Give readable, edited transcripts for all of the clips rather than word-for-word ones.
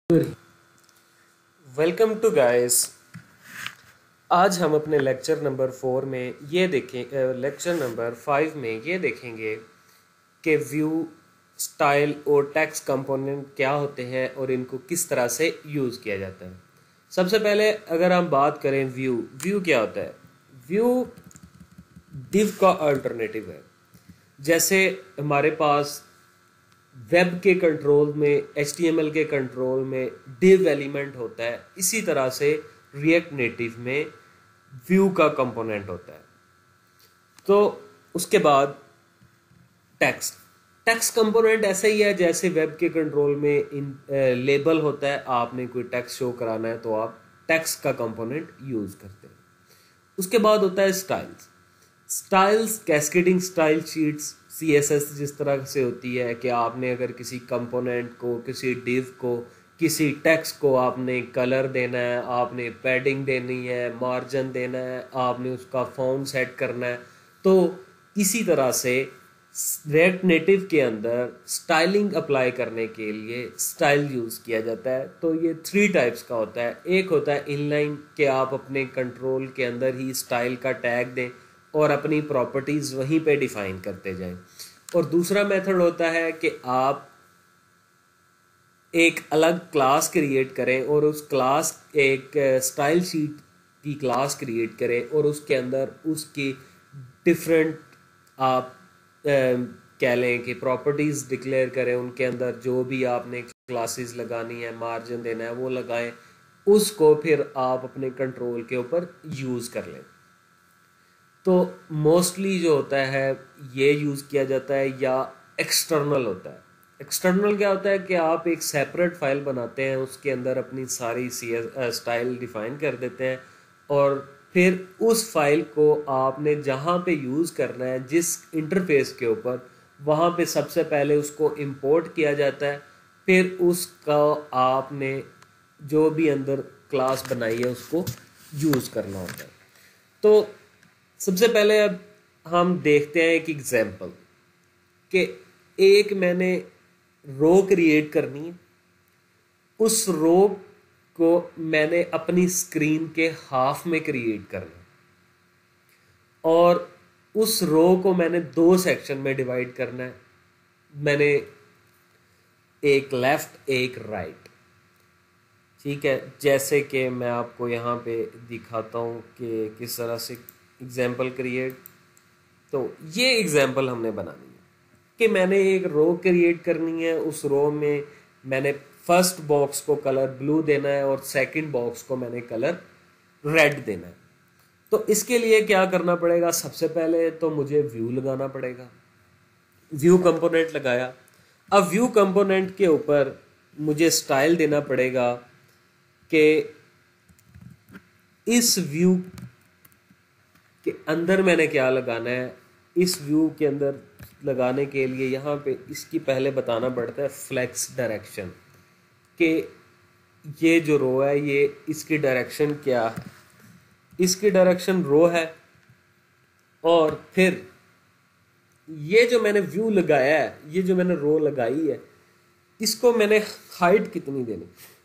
Welcome to guys. आज हम अपने लेक्चर नंबर 4 में ये देखें लेक्चर नंबर 5 में ये देखेंगे कि व्यू, स्टाइल और टेक्स्ट कंपोनेंट क्या होते हैं और इनको किस तरह से यूज़ किया जाता है। सबसे पहले अगर हम बात करें व्यू क्या होता है। व्यू div का अल्टरनेटिव है। जैसे हमारे पास वेब के कंट्रोल में, HTML के कंट्रोल में div एलिमेंट होता है, इसी तरह से रिएक्ट नेटिव में व्यू का कंपोनेंट होता है। तो उसके बाद टेक्स्ट कंपोनेंट ऐसा ही है जैसे वेब के कंट्रोल में लेबल होता है। आपने कोई टेक्स्ट शो कराना है तो आप टेक्स्ट का कंपोनेंट यूज करते हैं। उसके बाद होता है styles, cascading style sheets, CSS जिस तरह से होती है कि आपने अगर किसी कंपोनेंट को, किसी डिव को, किसी टेक्स्ट को आपने कलर देना है, आपने पैडिंग देनी है, मार्जिन देना है, आपने उसका फॉन्ट सेट करना है, तो इसी तरह से रिएक्ट नेटिव के अंदर स्टाइलिंग अप्लाई करने के लिए स्टाइल यूज़ किया जाता है। तो ये 3 टाइप्स का होता है। एक होता है इनलाइन कि आप अपने कंट्रोल के अंदर ही स्टाइल का टैग दें और अपनी प्रॉपर्टीज़ वहीं पे डिफाइन करते जाएं। और दूसरा मेथड होता है कि आप एक अलग क्लास क्रिएट करें और उस क्लास, एक स्टाइल शीट की क्लास क्रिएट करें और उसके अंदर उसकी डिफरेंट आप कह लें कि प्रॉपर्टीज़ डिक्लेयर करें। उनके अंदर जो भी आपने क्लासेस लगानी है, मार्जिन देना है, वो लगाएं। उसको फिर आप अपने कंट्रोल के ऊपर यूज़ कर लें। तो मोस्टली जो होता है ये यूज़ किया जाता है, या एक्सटर्नल होता है। एक्सटर्नल क्या होता है कि आप एक सेपरेट फाइल बनाते हैं, उसके अंदर अपनी सारी स्टाइल डिफाइन कर देते हैं और फिर उस फाइल को आपने जहाँ पे यूज़ करना है, जिस इंटरफेस के ऊपर, वहाँ पे सबसे पहले उसको इंपोर्ट किया जाता है। फिर उसका आपने जो भी अंदर क्लास बनाई है उसको यूज़ करना होता है। तो सबसे पहले अब हम देखते हैं एक एग्जांपल कि एक मैंने रो क्रिएट करनी है। उस रो को मैंने अपनी स्क्रीन के हाफ में क्रिएट करना है और उस रो को मैंने 2 सेक्शन में डिवाइड करना है। मैंने एक लेफ्ट, एक राइट। ठीक है, जैसे कि मैं आपको यहाँ पे दिखाता हूँ कि किस तरह से एग्जाम्पल क्रिएट। तो ये एग्जाम्पल हमने बनानी है कि मैंने एक रो क्रिएट करनी है। उस रो में मैंने फर्स्ट बॉक्स को कलर ब्लू देना है और सेकंड बॉक्स को मैंने कलर रेड देना है। तो इसके लिए क्या करना पड़ेगा? सबसे पहले तो मुझे व्यू लगाना पड़ेगा। व्यू कंपोनेंट लगाया। अब व्यू कंपोनेंट के ऊपर मुझे स्टाइल देना पड़ेगा कि इस व्यू के अंदर मैंने क्या लगाना है। इस व्यू के अंदर लगाने के लिए यहाँ पे इसकी पहले बताना पड़ता है फ्लेक्स डायरेक्शन, कि ये जो रो है ये इसकी डायरेक्शन क्या है। इसकी डायरेक्शन रो है और फिर ये जो मैंने व्यू लगाया है, ये जो मैंने रो लगाई है, इसको मैंने हाइट कितनी देनी,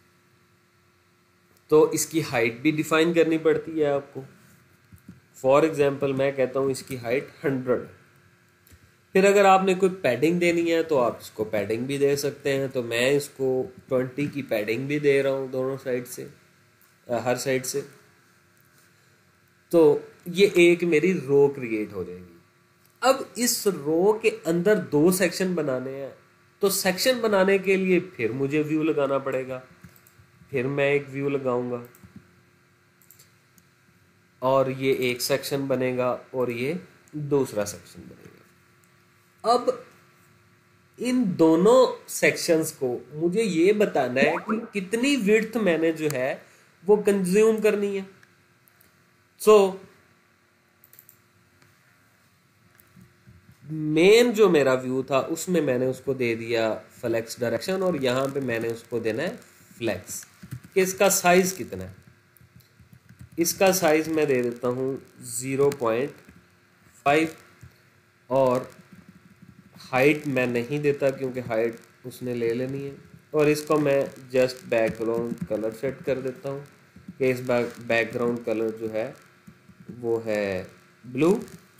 तो इसकी हाइट भी डिफाइन करनी पड़ती है आपको। फॉर एग्जाम्पल मैं कहता हूँ इसकी हाइट 100। फिर अगर आपने कोई पैडिंग देनी है तो आप इसको पैडिंग भी दे सकते हैं। तो मैं इसको 20 की पैडिंग भी दे रहा हूँ दोनों साइड से, हर साइड से। तो ये एक मेरी रो क्रिएट हो जाएगी। अब इस रो के अंदर 2 सेक्शन बनाने हैं, तो सेक्शन बनाने के लिए फिर मुझे व्यू लगाना पड़ेगा। फिर मैं एक व्यू लगाऊंगा और ये एक सेक्शन बनेगा और ये दूसरा सेक्शन बनेगा। अब इन दोनों सेक्शंस को मुझे ये बताना है कि कितनी विड्थ मैंने जो है वो कंज्यूम करनी है। सो मेन जो मेरा व्यू था उसमें मैंने उसको दे दिया फ्लेक्स डायरेक्शन और यहाँ पे मैंने उसको देना है फ्लेक्स, कि इसका साइज कितना है। इसका साइज मैं दे देता हूँ 0.5 और हाइट मैं नहीं देता क्योंकि हाइट उसने ले लेनी है। और इसको मैं जस्ट बैकग्राउंड कलर सेट कर देता हूँ कि इस बैकग्राउंड कलर जो है वो है ब्लू।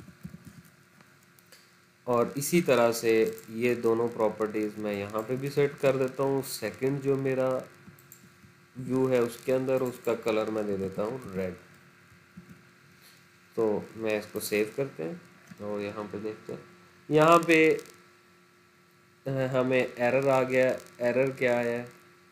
और इसी तरह से ये दोनों प्रॉपर्टीज़ मैं यहाँ पे भी सेट कर देता हूँ। सेकंड जो मेरा व्यू है उसके अंदर उसका कलर मैं दे देता हूँ रेड। तो मैं इसको सेव करते हैं और यहाँ पे देखते हैं, यहाँ पे हमें एरर आ गया। एरर क्या है?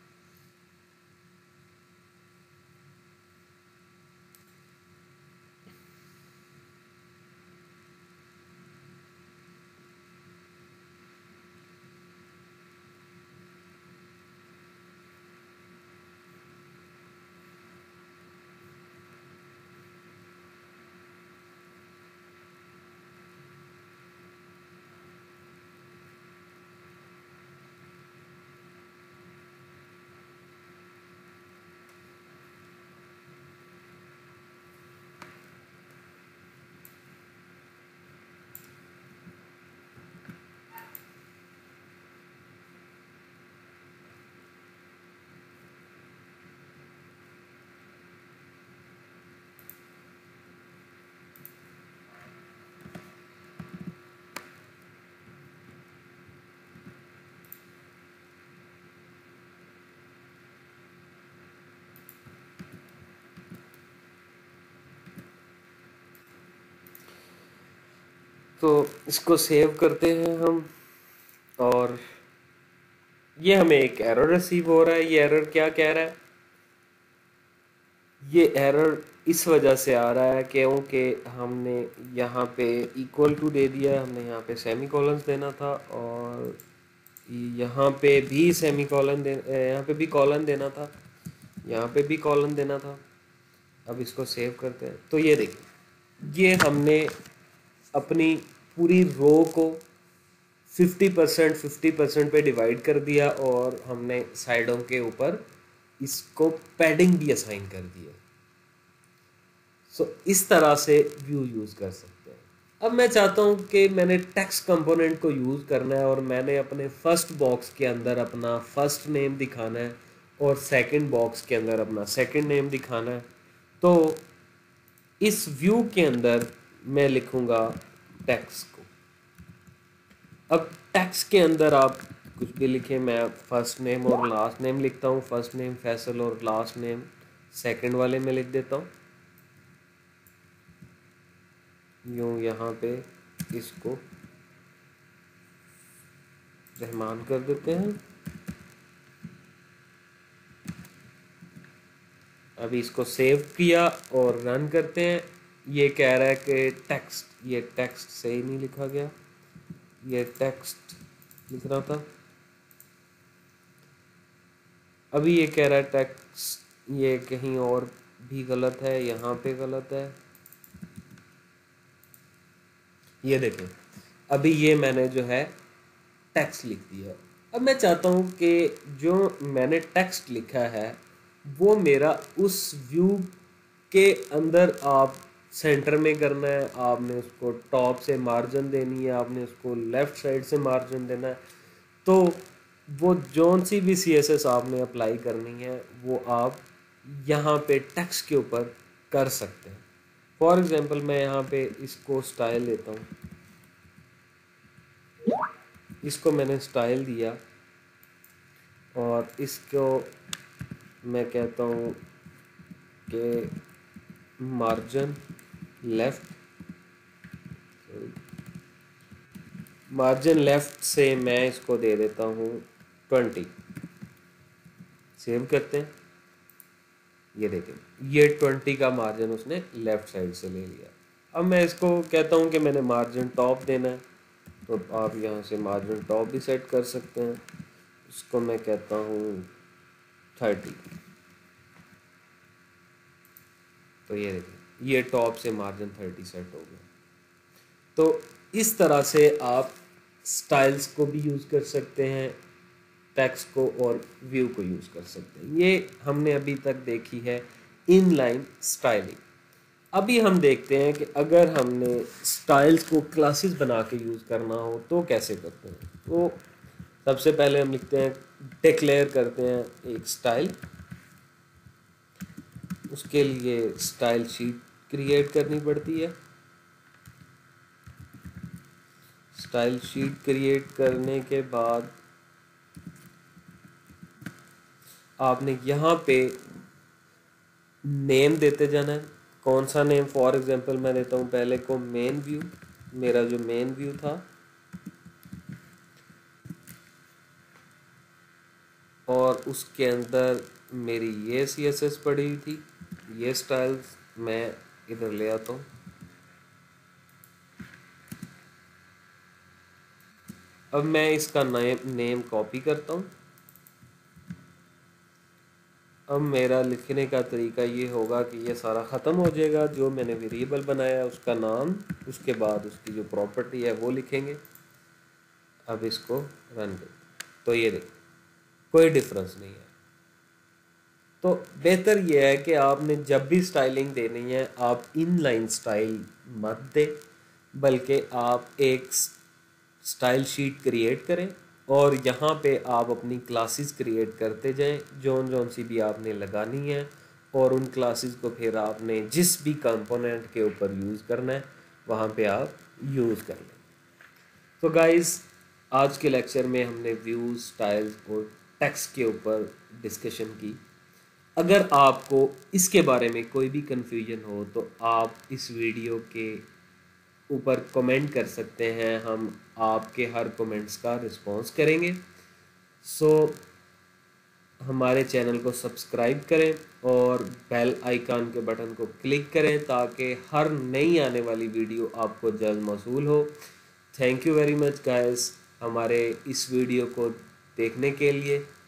तो इसको सेव करते हैं हम और ये हमें एक एरर रिसीव हो रहा है। ये एरर क्या कह रहा है? ये एरर इस वजह से आ रहा है क्योंकि हमने यहाँ पे इक्वल टू दे दिया है, हमने यहाँ पे सेमी कॉलन्स देना था और यहाँ पे भी सेमी कॉलन यहाँ पे भी कॉलन देना था, यहाँ पे भी कॉलन देना था। अब इसको सेव करते हैं तो ये देखिए, ये हमने अपनी पूरी रो को 50% पे डिवाइड कर दिया और हमने साइडों के ऊपर इसको पैडिंग भी असाइन कर दिया। सो इस तरह से व्यू यूज़ कर सकते हैं। अब मैं चाहता हूँ कि मैंने टेक्स्ट कंपोनेंट को यूज़ करना है और मैंने अपने फर्स्ट बॉक्स के अंदर अपना फर्स्ट नेम दिखाना है और सेकंड बॉक्स के अंदर अपना सेकंड नेम दिखाना है। तो इस व्यू के अंदर मैं लिखूँगा टेक्स्ट को। अब टेक्स्ट के अंदर आप कुछ भी लिखें, मैं फर्स्ट नेम और लास्ट नेम लिखता हूँ। फर्स्ट नेम फैसल और लास्ट नेम सेकंड वाले में लिख देता हूँ। यूँ यहाँ पे इसको रहमान कर देते हैं। अभी इसको सेव किया और रन करते हैं। ये कह रहा है कि टेक्स्ट, ये टेक्स्ट सही नहीं लिखा गया, ये टेक्स्ट लिखना था। अभी ये कह रहा है टेक्स्ट ये कहीं और भी गलत है, यहाँ पे गलत है। ये देखें, अभी ये मैंने जो है टेक्स्ट लिख दिया। अब मैं चाहता हूँ कि जो मैंने टेक्स्ट लिखा है वो मेरा उस व्यू के अंदर आप सेंटर में करना है। आपने उसको टॉप से मार्जिन देनी है, आपने उसको लेफ़्ट साइड से मार्जिन देना है। तो वो जौन सी भी CSS आपने अप्लाई करनी है वो आप यहाँ पे टेक्स्ट के ऊपर कर सकते हैं। फॉर एग्जांपल मैं यहाँ पे इसको स्टाइल देता हूँ, इसको मैंने स्टाइल दिया और इसको मैं कहता हूँ कि मार्जिन लेफ़्ट, मार्जिन लेफ़्ट से मैं इसको दे देता हूँ 20। सेव करते हैं। ये देखें, ये 20 का मार्जिन उसने लेफ़्ट साइड से ले लिया। अब मैं इसको कहता हूँ कि मैंने मार्जिन टॉप देना है, तो आप यहाँ से मार्जिन टॉप भी सेट कर सकते हैं। इसको मैं कहता हूँ 30। तो ये देखें, ये टॉप से मार्जिन 30 सेट हो गया। तो इस तरह से आप स्टाइल्स को भी यूज़ कर सकते हैं, टेक्स्ट को और व्यू को यूज़ कर सकते हैं। ये हमने अभी तक देखी है इनलाइन स्टाइलिंग। अभी हम देखते हैं कि अगर हमने स्टाइल्स को क्लासेस बना के यूज़ करना हो तो कैसे करते हैं। तो सबसे पहले हम लिखते हैं डिक्लेयर करते हैं एक स्टाइल। उसके लिए स्टाइल शीट क्रिएट करनी पड़ती है। स्टाइल शीट क्रिएट करने के बाद आपने यहाँ पे नेम देते जाना है। कौन सा नेम? फॉर एग्जांपल मैं देता हूँ पहले को मेन व्यू। मेरा जो मेन व्यू था, और उसके अंदर मेरी ये CSS पड़ी हुई थी, ये स्टाइल्स मैं इधर ले आता हूँ। अब मैं इसका नेम कॉपी करता हूँ। अब मेरा लिखने का तरीका ये होगा कि ये सारा ख़त्म हो जाएगा। जो मैंने वेरिएबल बनाया है उसका नाम, उसके बाद उसकी जो प्रॉपर्टी है वो लिखेंगे। अब इसको रन कर, तो ये देखिए कोई डिफरेंस नहीं है। तो बेहतर ये है कि आपने जब भी स्टाइलिंग देनी है आप इनलाइन स्टाइल मत दें, बल्कि आप एक स्टाइल शीट क्रिएट करें और यहाँ पे आप अपनी क्लासेस क्रिएट करते जाएं जौन सी भी आपने लगानी है, और उन क्लासेस को फिर आपने जिस भी कंपोनेंट के ऊपर यूज़ करना है वहाँ पे आप यूज़ कर लें। तो गाइस, आज के लेक्चर में हमने व्यूज, स्टाइल्स और टेक्स्ट के ऊपर डिस्कशन की। अगर आपको इसके बारे में कोई भी कन्फ्यूजन हो तो आप इस वीडियो के ऊपर कमेंट कर सकते हैं, हम आपके हर कमेंट्स का रिस्पॉन्स करेंगे। सो हमारे चैनल को सब्सक्राइब करें और बेल आइकन के बटन को क्लिक करें ताकि हर नई आने वाली वीडियो आपको जल्द मौसूल हो। Thank you very much guys हमारे इस वीडियो को देखने के लिए।